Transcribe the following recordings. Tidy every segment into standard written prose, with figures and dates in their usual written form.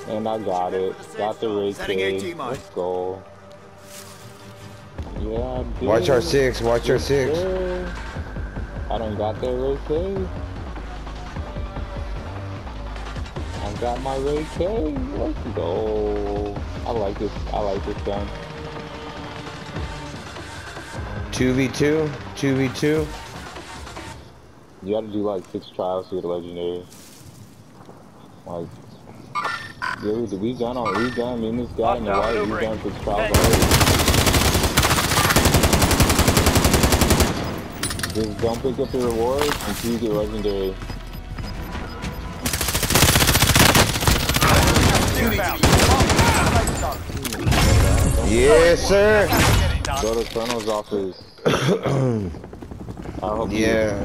And I got it. Got the Ray K. Let's go. Yeah, I did. Watch our 6. Watch our 6. Sir. I done got that Ray K. I got my Ray K. Let's go. I like this. I like this gun. 2v2. 2v2. You gotta do like 6 trials to get a legendary. Like, dude, we done, me and this guy in the white, we done 6 trials already. Just don't pick up the rewards until you get legendary. Yes, sir. Go to Colonel's office. I hope yeah.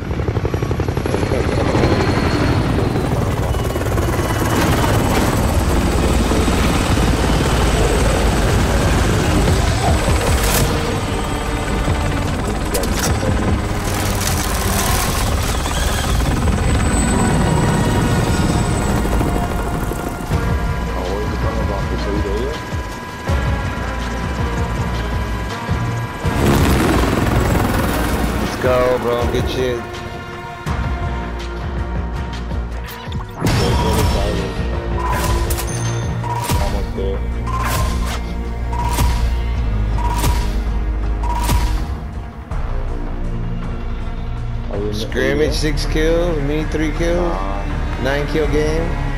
Go, bro. Good shit. Almost there. Scrimmage 6 kills, me 3 kills, 9 kill game.